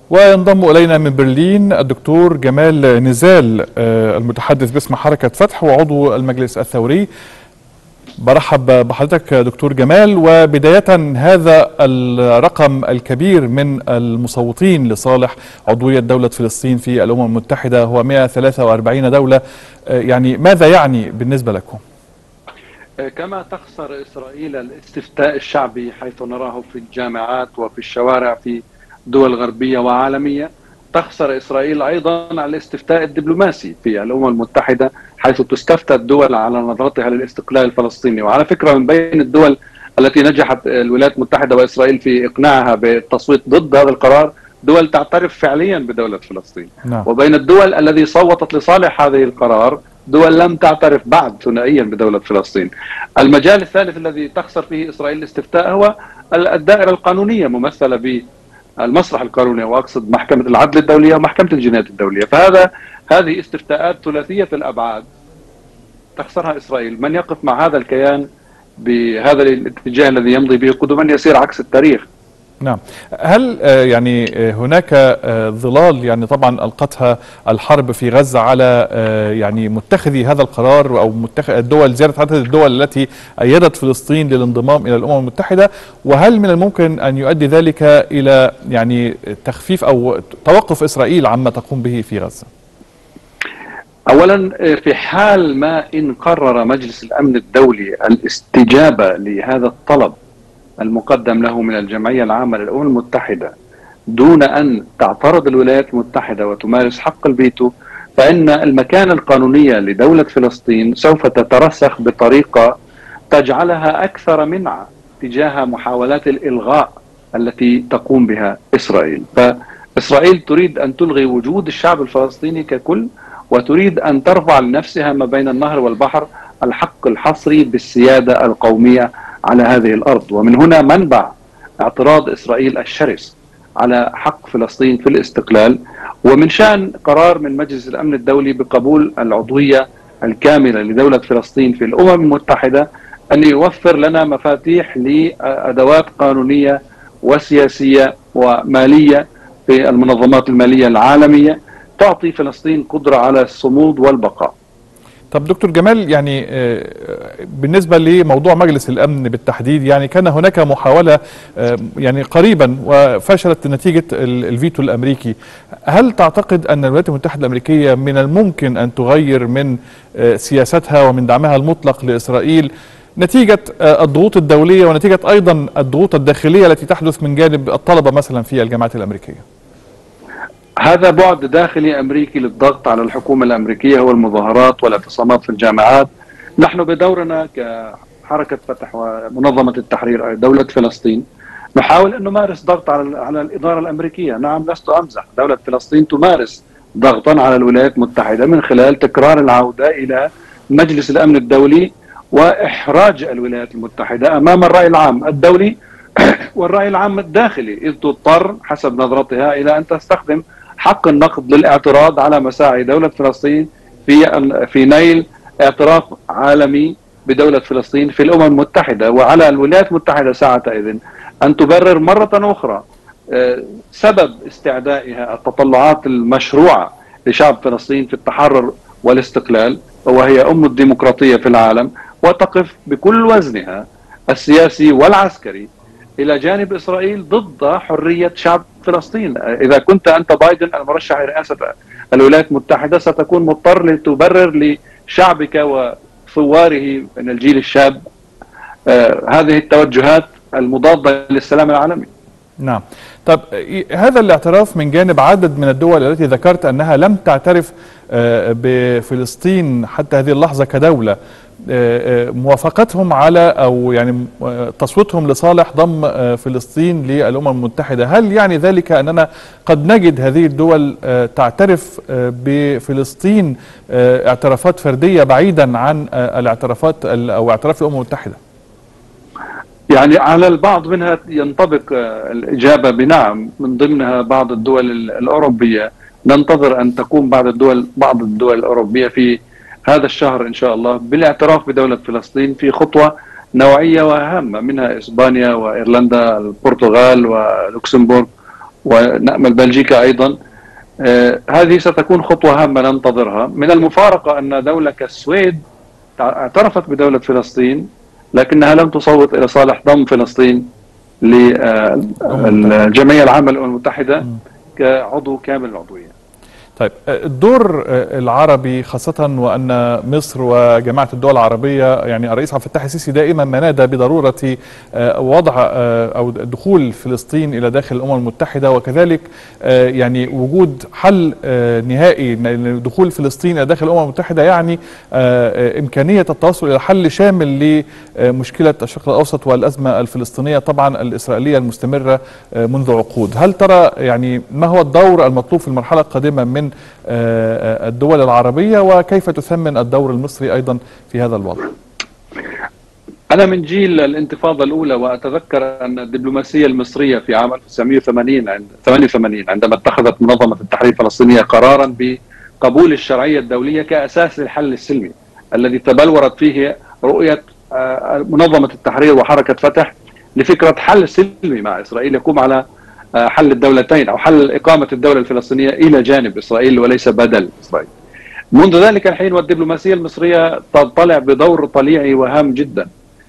وينضم إلينا من برلين الدكتور جمال نزال المتحدث باسم حركة فتح وعضو المجلس الثوري. برحب بحضرتك دكتور جمال. وبداية، هذا الرقم الكبير من المصوتين لصالح عضوية دولة فلسطين في الأمم المتحدة هو 143 دولة، يعني ماذا يعني بالنسبة لكم؟ كما تخسر إسرائيل الاستفتاء الشعبي حيث نراه في الجامعات وفي الشوارع في دول غربية وعالمية، تخسر إسرائيل أيضا الاستفتاء الدبلوماسي في الأمم المتحدة حيث تستفتى الدول على نظرتها للاستقلال الفلسطيني. وعلى فكرة، من بين الدول التي نجحت الولايات المتحدة وإسرائيل في إقناعها بالتصويت ضد هذا القرار دول تعترف فعليا بدولة فلسطين. نعم. وبين الدول التي صوتت لصالح هذه القرار دول لم تعترف بعد ثنائيا بدولة فلسطين. المجال الثالث الذي تخسر فيه إسرائيل الاستفتاء هو الدائرة القانونية ممثلة بالمسرح القانوني، وأقصد محكمة العدل الدولية ومحكمة الجنايات الدولية. هذه استفتاءات ثلاثية الأبعاد تخسرها إسرائيل. من يقف مع هذا الكيان بهذا الاتجاه الذي يمضي به قدما يسير عكس التاريخ. نعم. هل يعني هناك ظلال يعني طبعا ألقتها الحرب في غزة على يعني متخذي هذا القرار أو متخذ الدول، زيادة عدد الدول التي أيدت فلسطين للانضمام إلى الأمم المتحدة؟ وهل من الممكن أن يؤدي ذلك إلى يعني تخفيف أو توقف إسرائيل عما تقوم به في غزة؟ أولا، في حال ما إن قرر مجلس الأمن الدولي الاستجابة لهذا الطلب المقدم له من الجمعية العامة للأمم المتحدة دون أن تعترض الولايات المتحدة وتمارس حق الفيتو، فإن المكانة القانونية لدولة فلسطين سوف تترسخ بطريقة تجعلها أكثر منعة تجاه محاولات الإلغاء التي تقوم بها إسرائيل. فإسرائيل تريد أن تلغي وجود الشعب الفلسطيني ككل، وتريد أن ترفع لنفسها ما بين النهر والبحر الحق الحصري بالسيادة القومية على هذه الأرض. ومن هنا منبع اعتراض إسرائيل الشرس على حق فلسطين في الاستقلال. ومن شأن قرار من مجلس الأمن الدولي بقبول العضوية الكاملة لدولة فلسطين في الأمم المتحدة أن يوفر لنا مفاتيح لأدوات قانونية وسياسية ومالية في المنظمات المالية العالمية تعطي فلسطين قدرة على الصمود والبقاء. طب دكتور جمال، يعني بالنسبة لموضوع مجلس الأمن بالتحديد، يعني كان هناك محاولة يعني قريبا وفشلت نتيجة الفيتو الأمريكي. هل تعتقد أن الولايات المتحدة الأمريكية من الممكن أن تغير من سياستها ومن دعمها المطلق لإسرائيل نتيجة الضغوط الدولية ونتيجة أيضا الضغوط الداخلية التي تحدث من جانب الطلبة مثلا في الجامعات الأمريكية؟ هذا بعد داخلي أمريكي للضغط على الحكومة الأمريكية والاعتصامات والاعتصامات في الجامعات. نحن بدورنا كحركة فتح ومنظمة التحرير دولة فلسطين نحاول أن نمارس ضغط على الإدارة الأمريكية. نعم، لست أمزح، دولة فلسطين تمارس ضغطا على الولايات المتحدة من خلال تكرار العودة إلى مجلس الأمن الدولي وإحراج الولايات المتحدة أمام الرأي العام الدولي والرأي العام الداخلي، إذ تضطر حسب نظرتها إلى أن تستخدم حق النقد للاعتراض على مساعي دولة فلسطين في نيل اعتراف عالمي بدولة فلسطين في الأمم المتحدة. وعلى الولايات المتحدة ساعتئذ أن تبرر مرة أخرى سبب استعدائها التطلعات المشروعة لشعب فلسطين في التحرر والاستقلال، وهي أم الديمقراطية في العالم، وتقف بكل وزنها السياسي والعسكري إلى جانب إسرائيل ضد حرية شعب فلسطين. إذا كنت أنت بايدن المرشح لرئاسة الولايات المتحدة ستكون مضطر لتبرر لشعبك وثواره من الجيل الشاب هذه التوجهات المضادة للسلام العالمي. نعم. طب هذا الاعتراف من جانب عدد من الدول التي ذكرت أنها لم تعترف بفلسطين حتى هذه اللحظة كدولة، موافقتهم على أو يعني تصويتهم لصالح ضم فلسطين للأمم المتحدة، هل يعني ذلك أننا قد نجد هذه الدول تعترف بفلسطين اعترافات فردية بعيدا عن الاعترافات أو اعتراف الأمم المتحدة؟ يعني على البعض منها ينطبق الإجابة بنعم، من ضمنها بعض الدول الأوروبية. ننتظر أن تقوم بعض الدول الأوروبية في هذا الشهر إن شاء الله بالاعتراف بدولة فلسطين في خطوة نوعية وهامة، منها إسبانيا وإيرلندا البرتغال ولوكسمبورغ ونأمل بلجيكا أيضا. هذه ستكون خطوة هامة ننتظرها. من المفارقة أن دولة كالسويد اعترفت بدولة فلسطين لكنها لم تصوت إلى صالح ضم فلسطين للجمعية العامة للأمم المتحدة كعضو كامل العضوية. طيب، الدور العربي خاصة وأن مصر وجماعة الدول العربية، يعني الرئيس عبد الفتاح السيسي دائما ما نادى بضرورة وضع أو دخول فلسطين إلى داخل الأمم المتحدة، وكذلك يعني وجود حل نهائي لدخول فلسطين إلى داخل الأمم المتحدة، يعني إمكانية التوصل إلى حل شامل لمشكلة الشرق الأوسط والأزمة الفلسطينية طبعا الإسرائيلية المستمرة منذ عقود. هل ترى يعني ما هو الدور المطلوب في المرحلة القادمة من الدول العربية، وكيف تثمن الدور المصري أيضا في هذا الوضع؟ أنا من جيل الانتفاضة الأولى، وأتذكر أن الدبلوماسية المصرية في عام 1988 عندما اتخذت منظمة التحرير الفلسطينية قرارا بقبول الشرعية الدولية كأساس للحل السلمي الذي تبلورت فيه رؤية منظمة التحرير وحركة فتح لفكرة حل سلمي مع إسرائيل يقوم على حل الدولتين أو حل إقامة الدولة الفلسطينية إلى جانب إسرائيل وليس بدل إسرائيل. منذ ذلك الحين والدبلوماسية المصرية تطلع بدور طليعي وهام جدا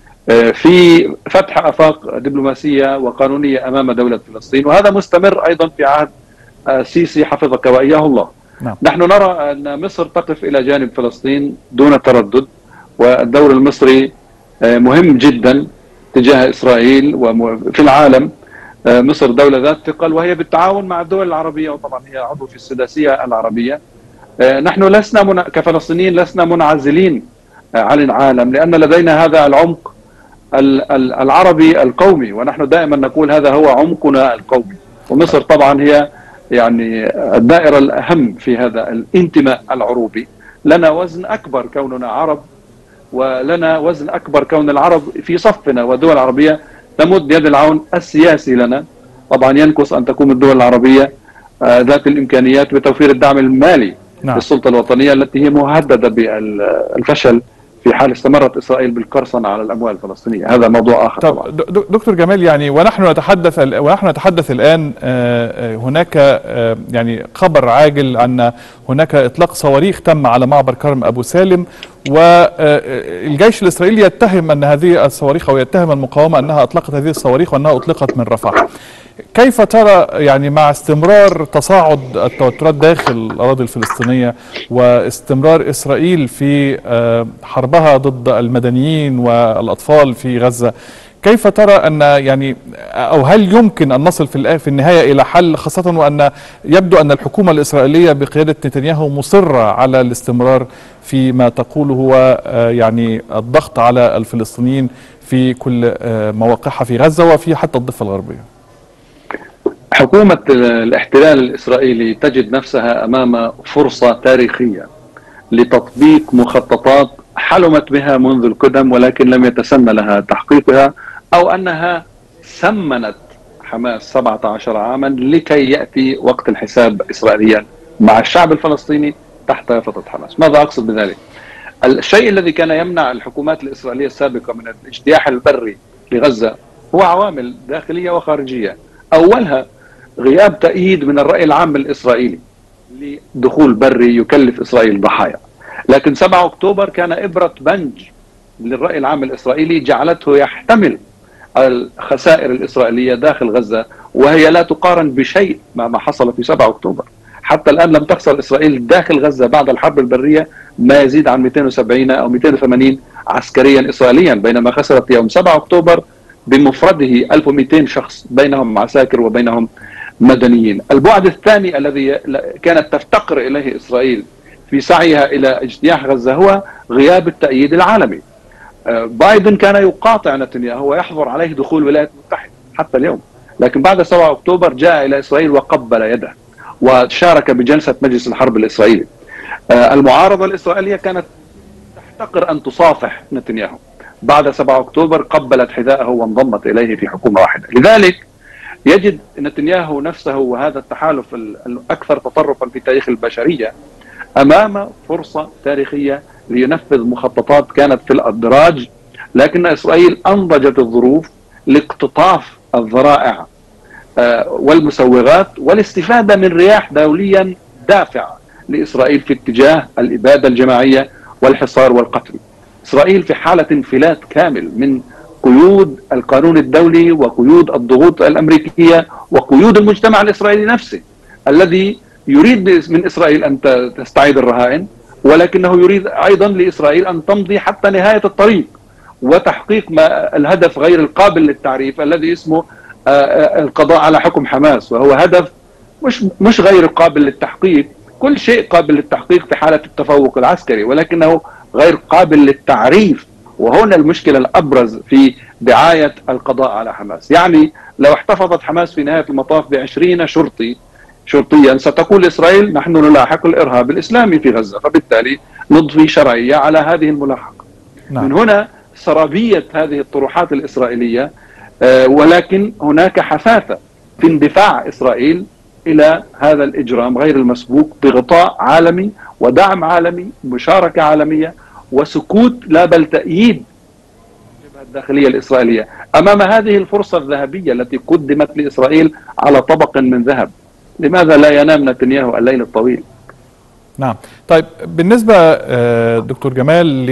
في فتح آفاق دبلوماسية وقانونية أمام دولة فلسطين، وهذا مستمر أيضا في عهد السيسي حفظك وإياه الله. نحن نرى أن مصر تقف إلى جانب فلسطين دون تردد، والدور المصري مهم جدا تجاه إسرائيل وفي العالم. مصر دولة ذات ثقل، وهي بالتعاون مع الدول العربية، وطبعا هي عضو في السداسية العربية. نحن لسنا كفلسطينيين لسنا منعزلين عن العالم، لأن لدينا هذا العمق العربي القومي، ونحن دائما نقول هذا هو عمقنا القومي. ومصر طبعا هي يعني الدائرة الأهم في هذا الانتماء العروبي. لنا وزن أكبر كوننا عرب، ولنا وزن أكبر كون العرب في صفنا، والدول العربية تمد يد العون السياسي لنا. طبعا ينقص أن تكون الدول العربية ذات الإمكانيات بتوفير الدعم المالي للسلطة الوطنية التي هي مهددة بالفشل في حال استمرت إسرائيل بالقرصنة على الأموال الفلسطينية. هذا موضوع آخر. طبعا. دكتور جمال، يعني ونحن نتحدث الآن هناك يعني خبر عاجل أن هناك إطلاق صواريخ تم على معبر كرم أبو سالم، والجيش الإسرائيلي يتهم أن هذه الصواريخ أو يتهم المقاومة أنها أطلقت هذه الصواريخ وأنها أطلقت من رفح. كيف ترى يعني مع استمرار تصاعد التوترات داخل الأراضي الفلسطينية واستمرار إسرائيل في حربها ضد المدنيين والأطفال في غزة، كيف ترى أن يعني أو هل يمكن أن نصل في النهاية إلى حل، خاصة وأن يبدو أن الحكومة الإسرائيلية بقيادة نتنياهو مصرة على الاستمرار في ما تقوله هو يعني الضغط على الفلسطينيين في كل مواقعها في غزة وفي حتى الضفة الغربية؟ حكومة الاحتلال الإسرائيلي تجد نفسها أمام فرصة تاريخية لتطبيق مخططات حلمت بها منذ القدم ولكن لم يتسنى لها تحقيقها، أو أنها سمنت حماس 17 عاما لكي يأتي وقت الحساب إسرائيليا مع الشعب الفلسطيني تحت يافطة حماس. ماذا أقصد بذلك؟ الشيء الذي كان يمنع الحكومات الإسرائيلية السابقة من الاجتياح البري لغزة هو عوامل داخلية وخارجية. أولها غياب تأييد من الرأي العام الإسرائيلي لدخول بري يكلف إسرائيل ضحايا. لكن 7 أكتوبر كان إبرة بنج للرأي العام الإسرائيلي جعلته يحتمل الخسائر الإسرائيلية داخل غزة، وهي لا تقارن بشيء مع ما حصل في 7 أكتوبر. حتى الآن لم تخسر إسرائيل داخل غزة بعد الحرب البرية ما يزيد عن 270 أو 280 عسكريا إسرائيليا، بينما خسرت يوم 7 أكتوبر بمفرده 1200 شخص، بينهم عساكر وبينهم مدنيين. البعد الثاني الذي كانت تفتقر إليه إسرائيل في سعيها إلى اجتياح غزة هو غياب التأييد العالمي. بايدن كان يقاطع نتنياهو ويحظر عليه دخول الولايات المتحدة حتى اليوم، لكن بعد 7 أكتوبر جاء إلى إسرائيل وقبل يده وشارك بجلسة مجلس الحرب الإسرائيلي. المعارضة الإسرائيلية كانت تحتقر أن تصافح نتنياهو. بعد 7 أكتوبر قبلت حذاءه وانضمت إليه في حكومة واحدة. لذلك يجد نتنياهو نفسه وهذا التحالف الأكثر تطرفا في تاريخ البشرية أمام فرصة تاريخية لينفذ مخططات كانت في الأدراج، لكن إسرائيل أنضجت الظروف لاقتطاف الذرائع والمسوغات والاستفادة من رياح دوليا دافعة لإسرائيل في اتجاه الإبادة الجماعية والحصار والقتل. إسرائيل في حالة انفلات كامل من قيود القانون الدولي وقيود الضغوط الأمريكية وقيود المجتمع الإسرائيلي نفسه، الذي يريد من إسرائيل أن تستعيد الرهائن، ولكنه يريد أيضا لإسرائيل أن تمضي حتى نهاية الطريق وتحقيق ما الهدف غير القابل للتعريف الذي اسمه القضاء على حكم حماس، وهو هدف مش غير قابل للتحقيق. كل شيء قابل للتحقيق في حالة التفوق العسكري، ولكنه غير قابل للتعريف. وهنا المشكلة الأبرز في دعاية القضاء على حماس. يعني لو احتفظت حماس في نهاية المطاف ب20 شرطيا ستقول إسرائيل نحن نلاحق الإرهاب الإسلامي في غزة، فبالتالي نضفي شرعية على هذه الملاحقة. نعم. من هنا سرابية هذه الطروحات الإسرائيلية، ولكن هناك حثاثة في اندفاع إسرائيل إلى هذا الإجرام غير المسبوق بغطاء عالمي ودعم عالمي، مشاركة عالمية، وسكوت لا بل تأييد الجبهة الداخلية الإسرائيلية أمام هذه الفرصة الذهبية التي قدمت لإسرائيل على طبق من ذهب. لماذا لا ينام نتنياهو الليل الطويل؟ نعم. طيب بالنسبة دكتور جمال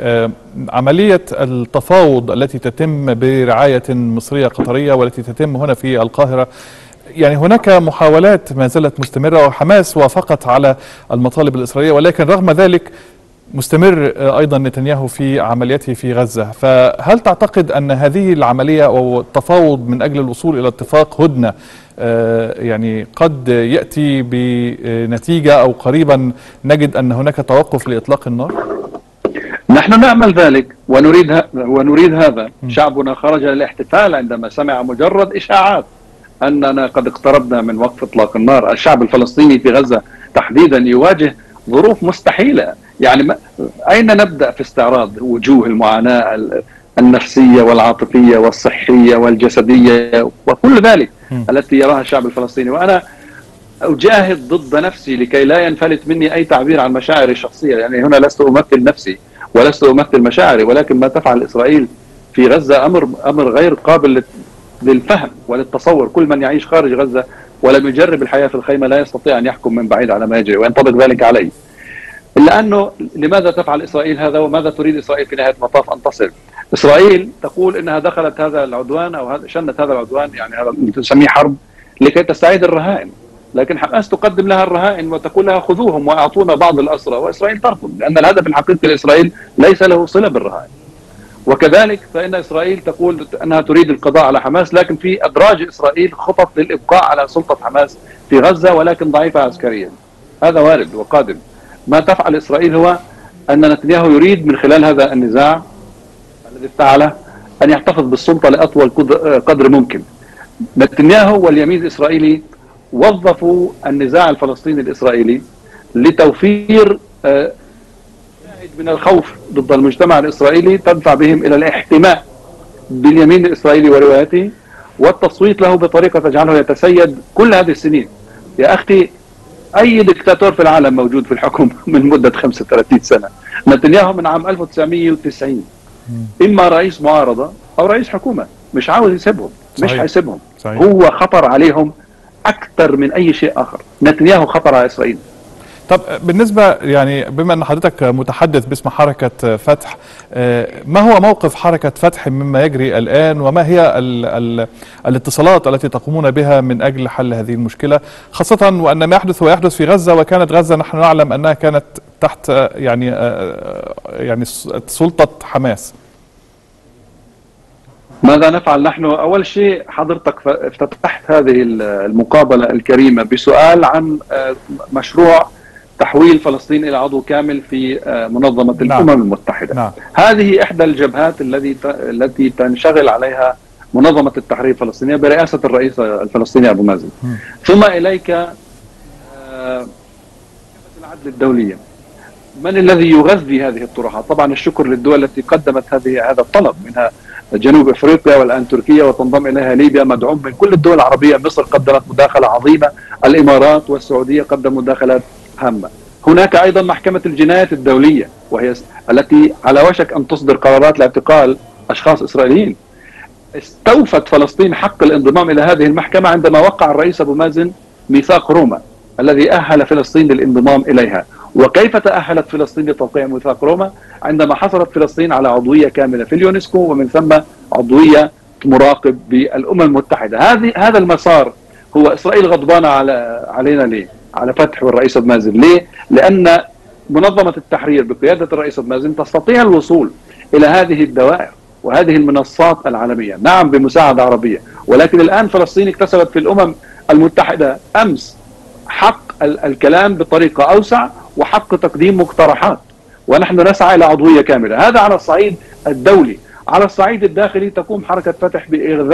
لعملية التفاوض التي تتم برعاية مصرية قطرية والتي تتم هنا في القاهرة، يعني هناك محاولات ما زالت مستمرة، وحماس وافقت على المطالب الإسرائيلية، ولكن رغم ذلك مستمر أيضا نتنياهو في عمليته في غزة. فهل تعتقد أن هذه العملية أو التفاوض من أجل الوصول إلى اتفاق هدنة يعني قد يأتي بنتيجة، أو قريبا نجد أن هناك توقف لإطلاق النار؟ نحن نأمل ذلك ونريد هذا. شعبنا خرج للاحتفال عندما سمع مجرد إشاعات أننا قد اقتربنا من وقف إطلاق النار. الشعب الفلسطيني في غزة تحديدا يواجه ظروف مستحيلة. يعني أين نبدأ في استعراض وجوه المعاناة النفسية والعاطفية والصحية والجسدية وكل ذلك التي يراها الشعب الفلسطيني. وأنا أجاهد ضد نفسي لكي لا ينفلت مني أي تعبير عن مشاعري الشخصية، يعني هنا لست أمثل نفسي ولست أمثل مشاعري، ولكن ما تفعل إسرائيل في غزة أمر غير قابل للفهم وللتصور. كل من يعيش خارج غزة ولم يجرب الحياة في الخيمة لا يستطيع أن يحكم من بعيد على ما يجري وينطبق ذلك عليه. إلا أنه لماذا تفعل إسرائيل هذا، وماذا تريد إسرائيل في نهاية المطاف أن تصل؟ إسرائيل تقول إنها دخلت هذا العدوان أو شنت هذا العدوان، يعني هذا تسميه حرب، لكي تستعيد الرهائن. لكن حماس تقدم لها الرهائن وتقول لها خذوهم وأعطونا بعض الأسرى، وإسرائيل ترفض، لأن الهدف الحقيقي لإسرائيل ليس له صلة بالرهائن. وكذلك فإن إسرائيل تقول أنها تريد القضاء على حماس، لكن في أدراج إسرائيل خطط للإبقاء على سلطة حماس في غزة ولكن ضعيفة عسكريا. هذا وارد وقادم. ما تفعل إسرائيل هو أن نتنياهو يريد من خلال هذا النزاع الذي افتعله أن يحتفظ بالسلطة لأطول قدر ممكن. نتنياهو واليمين الإسرائيلي وظفوا النزاع الفلسطيني الإسرائيلي لتوفير من الخوف ضد المجتمع الإسرائيلي تدفع بهم إلى الاحتماء باليمين الإسرائيلي وروايته والتصويت له بطريقة تجعله يتسيد كل هذه السنين. يا أخي أي دكتاتور في العالم موجود في الحكم من مدة 35 سنة. نتنياهو من عام 1990 إما رئيس معارضة أو رئيس حكومة، مش عاوز يسيبهم. صحيح. مش هيسيبهم. هو خطر عليهم أكثر من أي شيء آخر. نتنياهو خطر على إسرائيل. طب بالنسبة يعني بما أن حضرتك متحدث باسم حركة فتح، ما هو موقف حركة فتح مما يجري الآن، وما هي الاتصالات التي تقومون بها من أجل حل هذه المشكلة، خاصة وأن ما يحدث ويحدث في غزة، وكانت غزة نحن نعلم أنها كانت تحت يعني سلطة حماس؟ ماذا نفعل نحن؟ أول شيء حضرتك افتتحت هذه المقابلة الكريمة بسؤال عن مشروع تحويل فلسطين إلى عضو كامل في منظمة الأمم المتحدة. نعم. هذه إحدى الجبهات التي تنشغل عليها منظمة التحرير الفلسطينية برئاسة الرئيس الفلسطيني أبو مازن. ثم إليك العدل الدولية. من الذي يغذي هذه الطروحات؟ طبعا الشكر للدول التي قدمت هذا الطلب، منها جنوب افريقيا والان تركيا، وتنضم اليها ليبيا، مدعوم من كل الدول العربيه. مصر قدمت مداخله عظيمه، الامارات والسعوديه قدموا مداخلات هامه. هناك ايضا محكمه الجنايات الدوليه، وهي التي على وشك ان تصدر قرارات لاعتقال اشخاص اسرائيليين. استوفت فلسطين حق الانضمام إلى هذه المحكمة عندما وقع الرئيس أبو مازن ميثاق روما الذي أهل فلسطين للانضمام إليها. وكيف تأهلت فلسطين لتوقيع ميثاق روما؟ عندما حصلت فلسطين على عضوية كاملة في اليونسكو، ومن ثم عضوية مراقب بالأمم المتحدة. هذا المسار هو إسرائيل غضبانة علينا ليه؟ على فتح الرئيس أبو مازن ليه؟ لأن منظمة التحرير بقيادة الرئيس أبو مازن تستطيع الوصول إلى هذه الدوائر وهذه المنصات العالمية، نعم بمساعدة عربية، ولكن الآن فلسطين اكتسبت في الأمم المتحدة أمس حق الكلام بطريقة أوسع وحق تقديم مقترحات، ونحن نسعى إلى عضوية كاملة. هذا على الصعيد الدولي. على الصعيد الداخلي تقوم حركة فتح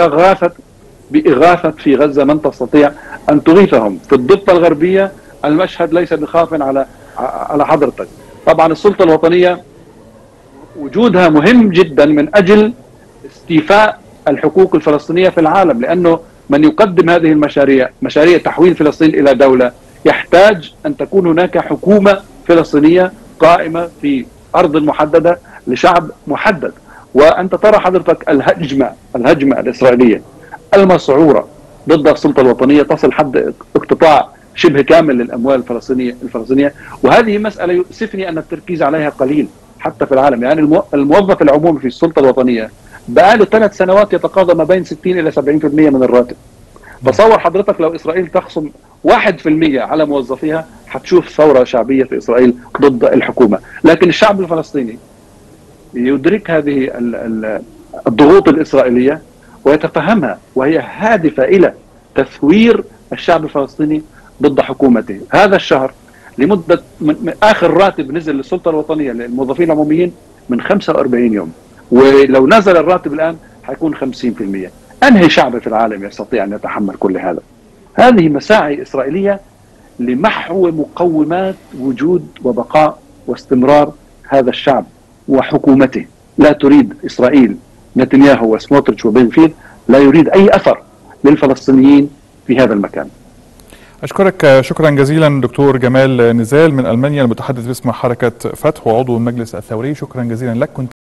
بإغاثة في غزة من تستطيع أن تغيثهم. في الضفة الغربية المشهد ليس بخاف على حضرتك. طبعا السلطة الوطنية وجودها مهم جدا من أجل استيفاء الحقوق الفلسطينية في العالم، لأنه من يقدم هذه المشاريع، مشاريع تحويل فلسطين إلى دولة، يحتاج أن تكون هناك حكومة فلسطينية قائمة في أرض محددة لشعب محدد. وأنت ترى حضرتك الهجمة الإسرائيلية المسعورة ضد السلطة الوطنية تصل حد اقتطاع شبه كامل للأموال الفلسطينية، وهذه مسألة يؤسفني أن التركيز عليها قليل حتى في العالم. يعني الموظف العمومي في السلطة الوطنية بقاله 3 سنوات يتقاضى ما بين 60 إلى 70% من الراتب. تصور حضرتك لو إسرائيل تخصم 1% على موظفيها حتشوف ثورة شعبية في إسرائيل ضد الحكومة. لكن الشعب الفلسطيني يدرك هذه الضغوط الإسرائيلية ويتفهمها، وهي هادفة إلى تثوير الشعب الفلسطيني ضد حكومته. هذا الشهر لمدة من آخر راتب نزل للسلطة الوطنية للموظفين العموميين من 45 يوم، ولو نزل الراتب الآن حيكون 50%. أنهي شعب في العالم يستطيع أن يتحمل كل هذا؟ هذه مساعي إسرائيلية لمحو مقومات وجود وبقاء واستمرار هذا الشعب وحكومته. لا تريد إسرائيل، نتنياهو وسموتريتش وبن غفير لا يريد أي أثر للفلسطينيين في هذا المكان. أشكرك شكرا جزيلا دكتور جمال نزال من ألمانيا، المتحدث باسم حركة فتح وعضو المجلس الثوري. شكرا جزيلا لك. كنت